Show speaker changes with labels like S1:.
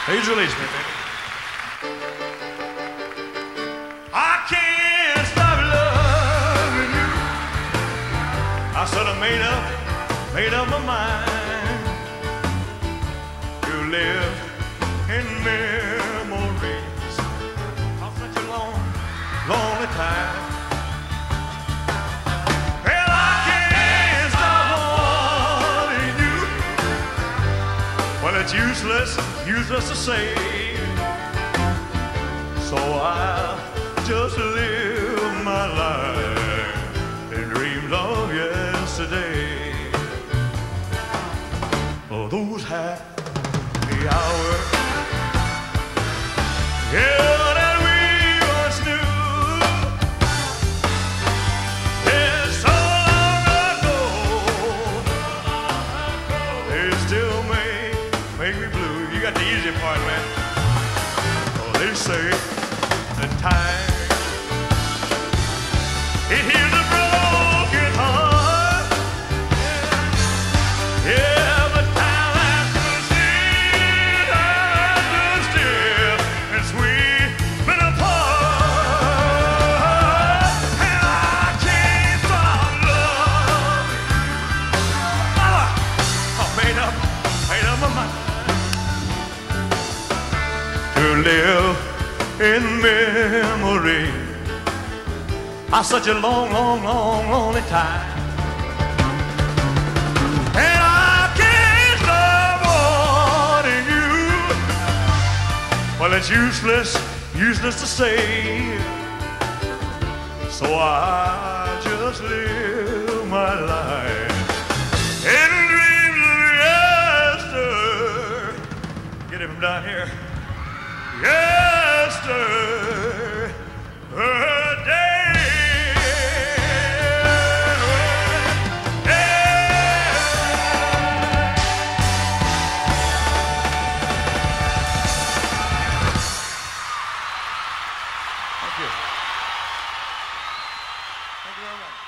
S1: Please release me, baby. I can't stop loving you. I sort of made up my mind to live in memories of such a long, lonely time. Well, I can't stop wanting you. Well, it's useless to say. So I'll just live my life in dreams of yesterday. Oh, those happy hours, yeah, that we once knew. Yeah, so long ago, they still make me blue. You got the easy part, man. Oh, they say that time, it heals a broken heart. Yeah, but time has stood still, since we've been apart. And I can't stop loving you. I made up my mind to live in memory of such a long, lonely time. And I can't stop wanting you. Well, it's useless to say. So I just live my life in dreams of yesterday. Get him down here. Yesterday. Thank you. Thank you very much.